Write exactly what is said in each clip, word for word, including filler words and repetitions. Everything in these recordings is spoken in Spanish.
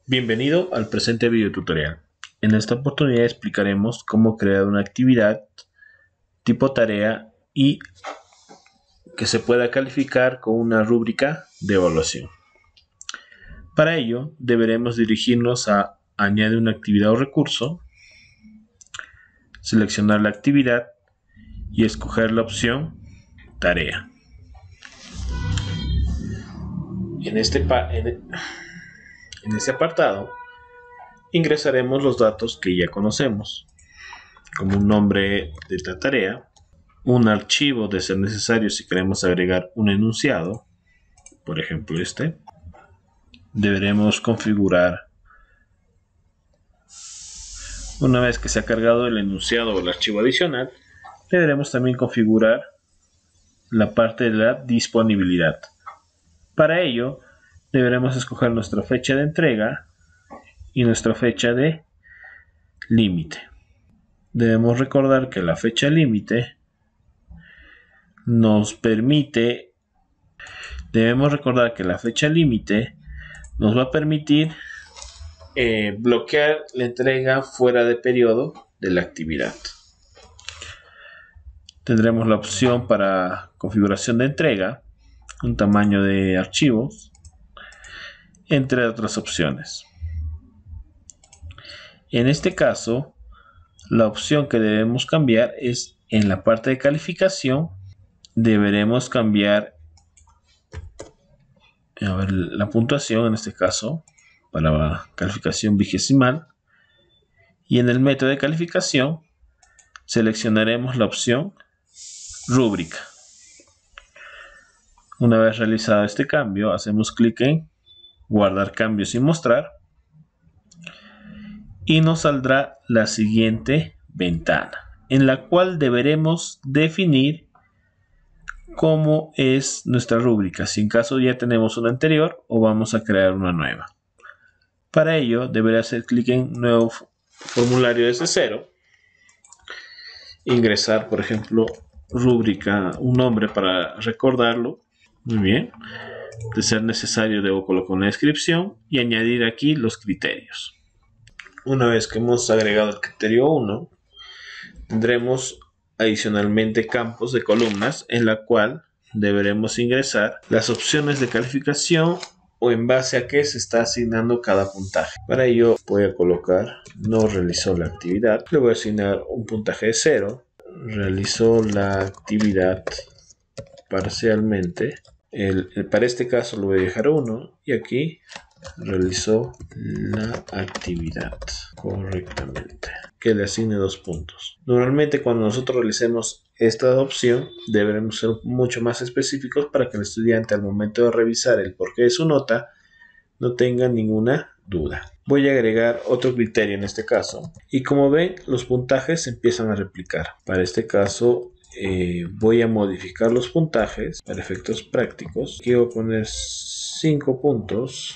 Bienvenido al presente video tutorial. En esta oportunidad explicaremos cómo crear una actividad tipo tarea y que se pueda calificar con una rúbrica de evaluación. Para ello deberemos dirigirnos a añadir una actividad o recurso, seleccionar la actividad y escoger la opción tarea. En este, en, en este apartado ingresaremos los datos que ya conocemos, como un nombre de la tarea, un archivo de ser necesario si queremos agregar un enunciado, por ejemplo este. Deberemos configurar, una vez que se ha cargado el enunciado o el archivo adicional, deberemos también configurar la parte de la disponibilidad. Para ello deberemos escoger nuestra fecha de entrega y nuestra fecha de límite. Debemos recordar que la fecha límite nos permite, debemos recordar que la fecha límite nos va a permitir eh, bloquear la entrega fuera de periodo de la actividad. Tendremos la opción para configuración de entrega, un tamaño de archivos, entre otras opciones. En este caso, la opción que debemos cambiar es en la parte de calificación. Deberemos cambiar a ver, la puntuación, en este caso, para la calificación vigesimal. Y en el método de calificación, seleccionaremos la opción rúbrica. Una vez realizado este cambio, hacemos clic en guardar cambios y mostrar. Y nos saldrá la siguiente ventana, en la cual deberemos definir cómo es nuestra rúbrica, si en caso ya tenemos una anterior o vamos a crear una nueva. Para ello deberá hacer clic en nuevo formulario desde cero, ingresar por ejemplo rúbrica, un nombre para recordarlo. Muy bien, de ser necesario debo colocar una descripción y añadir aquí los criterios. Una vez que hemos agregado el criterio uno, tendremos adicionalmente campos de columnas en la cual deberemos ingresar las opciones de calificación o en base a qué se está asignando cada puntaje. Para ello voy a colocar no realizó la actividad, le voy a asignar un puntaje de cero, realizó la actividad parcialmente, el, el, para este caso lo voy a dejar uno y aquí realizó la actividad correctamente, que le asigne dos puntos. Normalmente cuando nosotros realicemos esta opción deberemos ser mucho más específicos para que el estudiante al momento de revisar el porqué de su nota no tenga ninguna duda. Voy a agregar otro criterio en este caso y como ven los puntajes se empiezan a replicar. Para este caso eh, voy a modificar los puntajes para efectos prácticos. Aquí voy a poner cinco puntos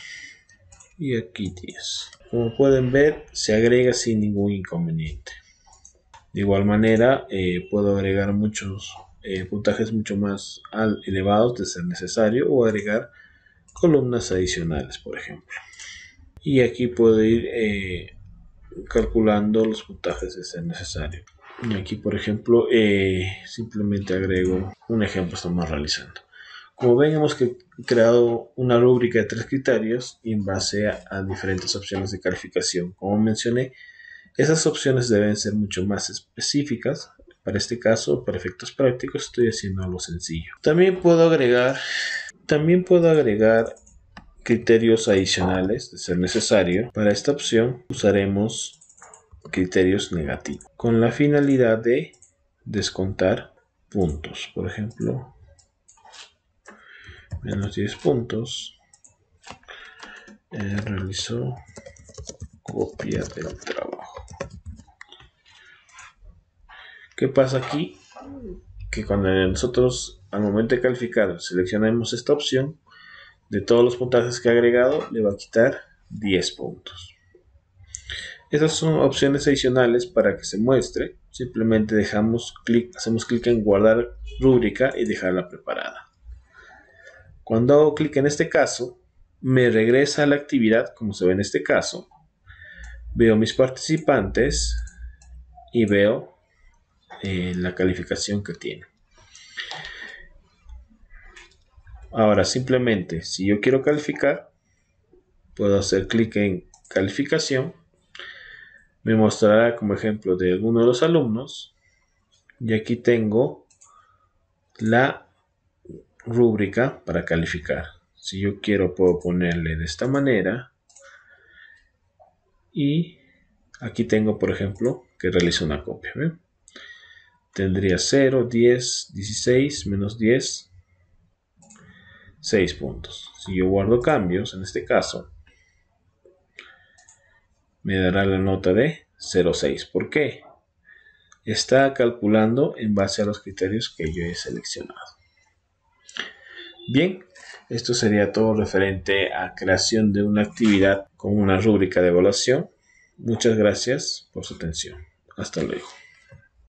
y aquí diez. Como pueden ver se agrega sin ningún inconveniente. De igual manera eh, puedo agregar muchos eh, puntajes mucho más elevados de ser necesario o agregar columnas adicionales por ejemplo. Y aquí puedo ir eh, calculando los puntajes de ser necesario. Y aquí por ejemplo eh, simplemente agrego un ejemplo, estamos realizando. Como ven, hemos creado una rúbrica de tres criterios y en base a, a diferentes opciones de calificación. Como mencioné, esas opciones deben ser mucho más específicas. Para este caso, para efectos prácticos, estoy haciendo algo sencillo. También puedo agregar, también puedo agregar criterios adicionales de ser necesario. Para esta opción usaremos criterios negativos con la finalidad de descontar puntos. Por ejemplo, menos diez puntos, eh, realizó copia del trabajo. ¿Qué pasa aquí? Que cuando nosotros al momento de calificar seleccionamos esta opción, de todos los puntajes que ha agregado le va a quitar diez puntos. Esas son opciones adicionales para que se muestre. Simplemente dejamos clic, hacemos clic en guardar rúbrica y dejarla preparada. Cuando hago clic en este caso, me regresa a la actividad, como se ve en este caso. Veo mis participantes y veo eh, la calificación que tiene. Ahora simplemente, si yo quiero calificar, puedo hacer clic en calificación. Me mostrará como ejemplo de alguno de los alumnos. Y aquí tengo la rúbrica para calificar. Si yo quiero, puedo ponerle de esta manera. Y aquí tengo, por ejemplo, que realizo una copia. ¿Ven? Tendría cero, diez, dieciséis, menos diez, seis puntos. Si yo guardo cambios, en este caso, me dará la nota de cero punto seis. ¿Por qué? Está calculando en base a los criterios que yo he seleccionado. Bien, esto sería todo referente a creación de una actividad con una rúbrica de evaluación. Muchas gracias por su atención. Hasta luego.